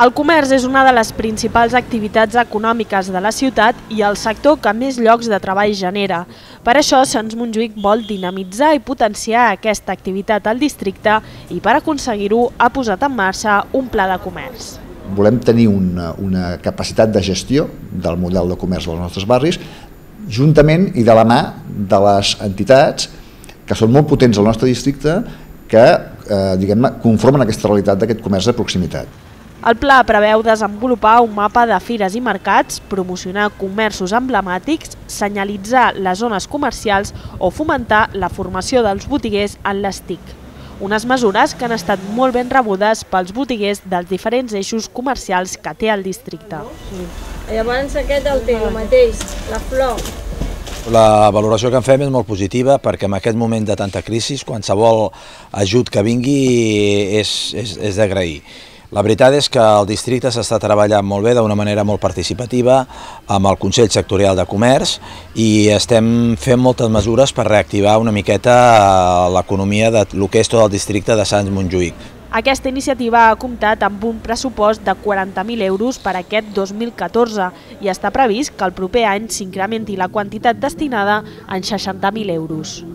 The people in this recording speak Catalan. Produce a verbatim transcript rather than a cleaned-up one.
El comerç és una de les principals activitats econòmiques de la ciutat i el sector que més llocs de treball genera. Per això, Sants Montjuïc vol dinamitzar i potenciar aquesta activitat al districte i per aconseguir-ho ha posat en marxa un pla de comerç. Volem tenir una, una capacitat de gestió del model de comerç dels nostres barris, juntament i de la mà de les entitats que són molt potents al nostre districte que eh, diguem-ne, conformen aquesta realitat d'aquest comerç de proximitat. El pla preveu desenvolupar un mapa de fires i mercats, promocionar comerços emblemàtics, senyalitzar les zones comercials o fomentar la formació dels botiguers en les T I C. Unes mesures que han estat molt ben rebudes pels botiguers dels diferents eixos comercials que té el districte. Llavors aquest el té, el mateix, la flor. La valoració que en fem és molt positiva perquè en aquest moment de tanta crisi qualsevol ajut que vingui és, és, és d'agrair. La veritat és que el districte s'està treballant molt bé d'una manera molt participativa amb el Consell Sectorial de Comerç i estem fent moltes mesures per reactivar una miqueta l'economia de lo que és tot el districte de Sants Montjuïc. Aquesta iniciativa ha comptat amb un pressupost de quaranta mil euros per aquest dos mil catorze i està previst que el proper any s'incrementi la quantitat destinada en seixanta mil euros.